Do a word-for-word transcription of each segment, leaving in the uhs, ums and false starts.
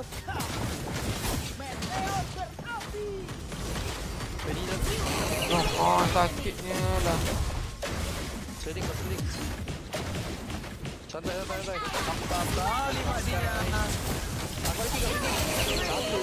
kilos. Meteor berapi. Oh, oh sakitnya lah. Seling kau seling. Santai santai santai. Apa kali mak dia. Apa lagi kau ini? Satu.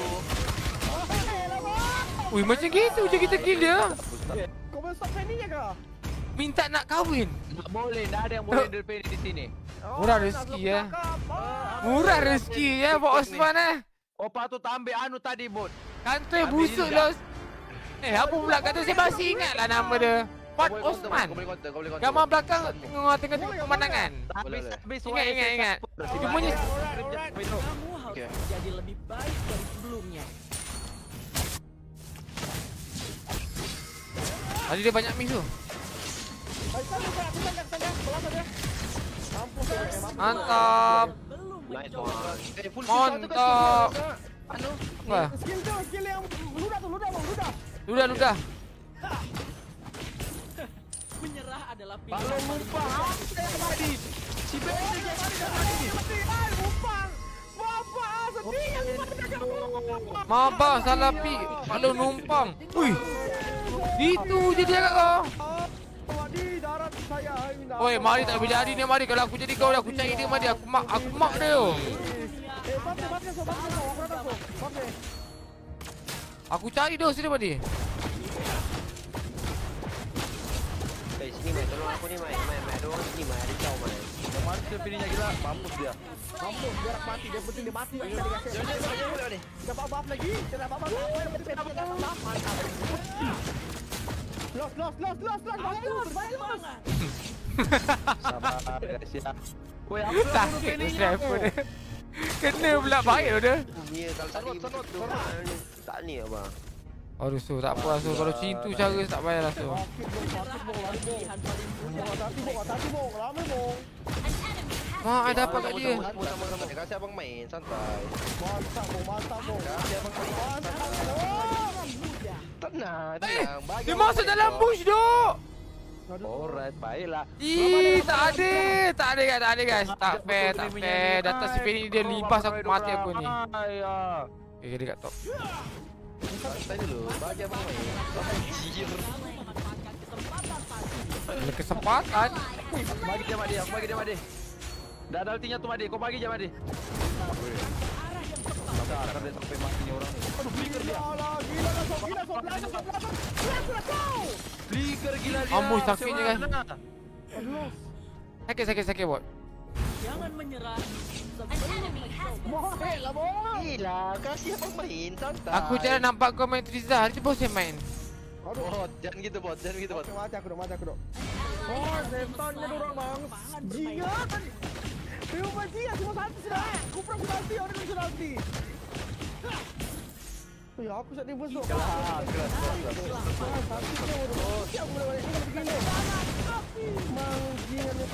Wih, macam gitu je kita kill dia. Kau boleh stop Penny-nya kah? Minta nak kahwin. Tak boleh, tak ada yang boleh handle Penny di sini. Murah rezeki ya. Murah rezeki ya Pak Osman eh. Opa tu tak ambil anu tadi bot. Kantoi busuk los. Eh, apa pula kata saya masih ingat lah nama dia. Pat Osman. Gambar belakang tengok-tengok pemandangan. Ingat, ingat, ingat. Dia punya Kamu harus jadi lebih baik dari sebelumnya. tadi dia banyak miss tu. Mantap. Mantap. Anu, Apa? Skill tu, skill yang ludah tu, ludah bang, ludah. Ludah, ludah. Menyerah adalah pilihan. kalau lupa saya tadi. Si Penny dia tadi tadi. Ai, Upang. Bapak sedih yang Maaf bang, salah pi. Kalau numpang. Wih. Itu je dia kat kau. Wadi darat saya. Oi, mari tak boleh jadi ni mari. Kalau aku jadi kau aku cari dia mari. Aku mak aku mak dia. Eh, bapak, bapak, so, bapak, so, aku datang, so. Bapak. Aku cari dia sini mari. Eh, sini mai, tolong aku ni mai. Mai, mai ada orang sini mai, ada kau mai. Yang mana dia Penny-nya gila, mampus dia. Mampus, biar mati. Dia penting dia mati. Dia dikasih. Jangan jangan jangan boleh ni. Kita buff lagi. Kita buff lagi. Yang penting kita buff. Mantap. Los, los, los, los, los. Banyak los, banyak los. Sabar guys ya. Woi, apa Tak bunuh kena Penny-nya sniper aku? dia. Kena pula baik dia. Ni kalau tadi Sanut, sanut, betul. Tak ni apa. Aduh, so tak apa so kalau cintu cara tak payah lah so. Sakit bong, sakit bong, lari bong. Hati bong, hati bong, lama bong. Mak ai dapat kat dia. Sama-sama kasih abang main santai. Mantap bong, mantap bong. Kasih abang main. Mantap bong. Tenang, tenang. Bagi Dia abang masuk main. dalam bush dok. Alright, baiklah. Ih, tak ada. Tak ada guys, tak ada guys. Tak fair, tak fair. Datang si Penny dia limpas aku mati aku ni. Ya. Okay, dia kat top. Santai dulu. Bagi abang main. Jijir. Ada kesempatan. Bagi dia Madi, aku bagi dia Madi. Dah ada ultinya tu Madi, kau bagi je Madi. Sabar, akan dia sampai matinya orang ni. Aduh, flicker dia. Gila lah, gila lah, sob, gila, sob, belakang, sob, belakang. Gila, gila, kau. Flicker gila dia. Amboi, sakitnya kan. Aduh. Sakit, sakit, sakit bot. Jangan menyerah. Mohon lah, bos. Gila, kasih abang main santai. Aku jangan nampak kau main Triza. Hari tu bos yang main. Aduh. Bot, jangan gitu bot, jangan gitu bot. Oke, mati aku dong, mati aku dong. Oh, setannya dorong bang. Jingan. Film bajingan cuma satu sudah. Kupra sudah ulti, orang ini sudah ulti. Oh ya, aku sedih busuk. Kelas, kelas, kelas. Siap boleh boleh ini begini. Mang jingan itu.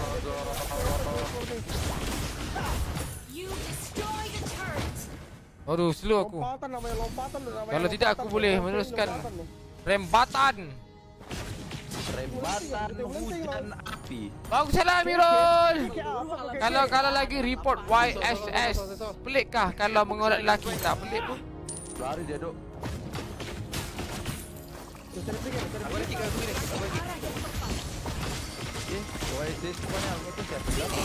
You destroy the turret. Aduh, slow aku. Lompatan namanya lompatan namanya. Kalau tidak aku boleh meneruskan rembatan. Rembatan hujan api. Bagus salah Amirul. Kalau kalau lagi report Y S S. Pelikkah kalau mengolok lelaki tak pelik pun. Lari dia duk. Aku lagi kat sini, aku lagi. Eh, kau ada semuanya aku siap.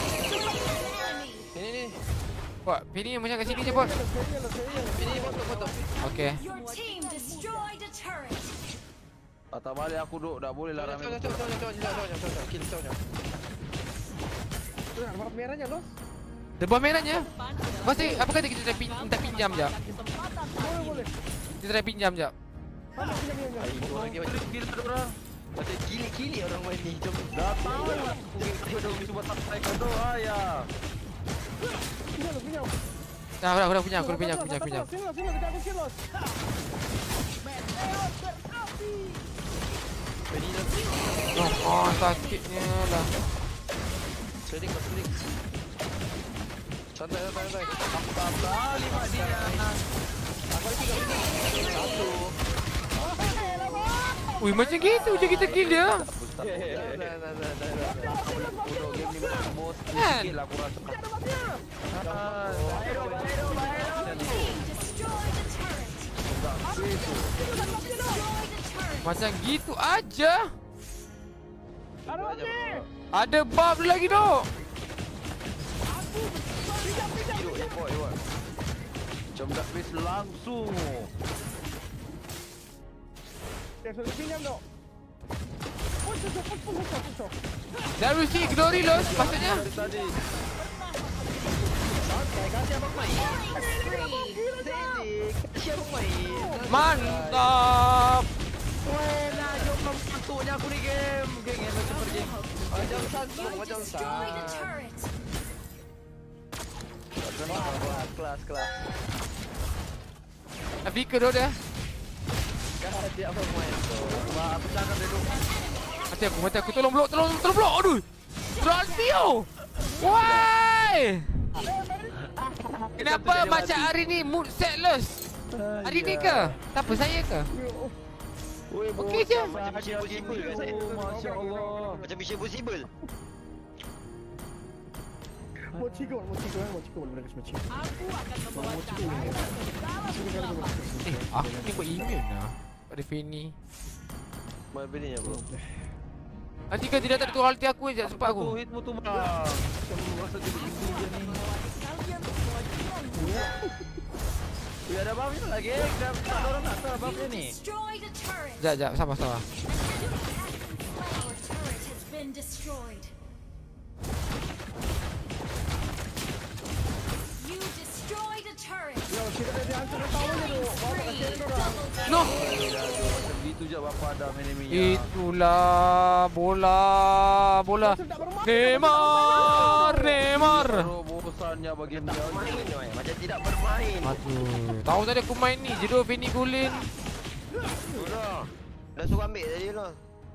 Ini ni. Buat Penny macam kat sini je bot. Ini foto foto. Okey. Your team destroyed a turret. Atau balik aku duk, tak boleh lah ramai. Coba coba coba coba coba coba kill coba. Tuh, warna merahnya loh. Debuah merahnya. Pasti apa kata kita try pin, minta pinjam jap. Boleh boleh. Kita try pinjam jap. Mana pinjam pinjam. Ini orang dia macam Kill ada orang. macam gili-gili orang main ni. Jom. Dah tahu lah. Aku dah cuba sampai ke doa ya. Pinjam pinjam. Dah, dah, dah punya, aku dah punya, aku punya, aku punya. Sini sini kita ambil kill los. Meteor berapi. Penny dah. Oh, oh sakitnya lah. Seling kau seling. Santai santai santai. Apa kali mak dia. Apa lagi kau ini? Satu. Wih, macam gitu je kita kill dia. Dah dah dah dah dah. Bodoh game ni memang bos. Kan? Kill aku rasa. Ada matinya. Ah, Macam gitu aja. Ada lagi. Ada buff lagi dok. Hidup ya boy boy. Macam dah base langsung. Ya, sudah pinjam dok. Oh, cocok, cocok, cocok, cocok. W C Glory los maksudnya. Dari tadi. Santai, kasih abang main. Sini, kasih abang main. Mantap. Weh, nah jom masuknya aku ni game. Geng yang super game. Macam satu, You macam destroyed a satu. turret. Kelas, kelas, kelas. Afrika dok dia. Kasih abang main tu. Wah, aku cakap dia dulu. Mati aku, mati aku. Tolong blok, tolong, tolong blok. Aduh. Trolltio. Why? Kenapa macam hari ni mood setless? Hari ni ke? Tak apa, saya ke? Weh, Okey je. Macam Mission Impossible kan saya. Masya Allah. Macam Mission Impossible. Mau cikgu, mau cikgu, mau cikgu, boleh kasih cikgu. Eh, aku ni buat immune lah. Pada Fanny. Main bini ya bro. Nanti kan tidak tak tu ulti aku je sempat Tu aku. hitmu tu bang. Kamu rasa jadi ibu je ni. Ya ada buff ni lagi. Dah tak ada orang nak tahu buff You ni. destroyed a turret. Sekejap, sekejap. Sabar, sabar. Our turret has been destroyed. You destroyed a turret. Ya, kita dah dihantar tahu ni dok. Bawa kasih dia orang. No. Macam gitu je bapa ada enemy ya. Itulah bola, bola. Neymar, Neymar. Bro, bosannya bagi dia. Main weh, macam tidak bermain. Aduh, tahu tadi aku main ni. Jadi Fanny golin. Sudah. Dah suruh ambil tadi lah.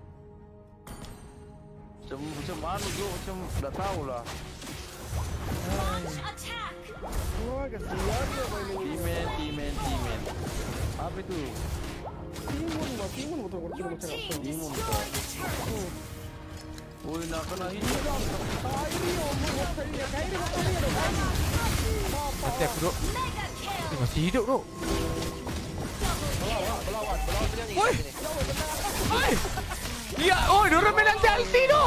Macam macam mana tu macam dah tahulah. Launch attack. Wah, kasihan dia main ini. Timen, timen, timen. Apa itu? Timun, bah, timun betul betul Your macam team apa? destroyed a turret. Oi, nak kena ini. Kairi, oh, mau kairi, kairi, mau kairi dok. Mati aku duk. Mega kill. Eh, masih hidup duk. Berlawan, berlawan dengan ni. Oi. Oi. Ya, oi, dorang main nanti ulti tu.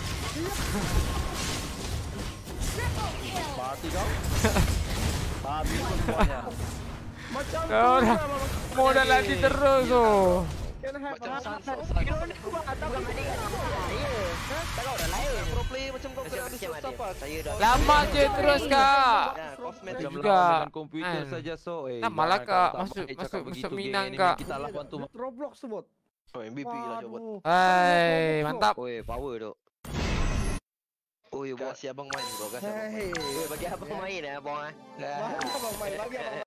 Triple kill. Mati kau. Habis semuanya. Macam tu. Kau dah mau dah lari terus tu. Can have Macam a Sansa. Bukan mandi kan? Tak kau dah lain. Pro player macam kau kena habis siapa? Saya dah. Lama je terus kak. Ya, kosmetik Macam juga. lawan dengan komputer Kan. saja so. Eh, Nah, malah, jangan Kak. kau tak Masuk- baik masuk- cakap masuk begitu, Minang, geng. Kak. Kita lawan tu. Roblox sebut. Oh, M V P lah coba. Hai, mantap. Oi, power tu. Oi, buat si abang main bro, kasih abang main. Hei. Oi, bagi abang main eh, abang eh. Bagi abang main, bagi abang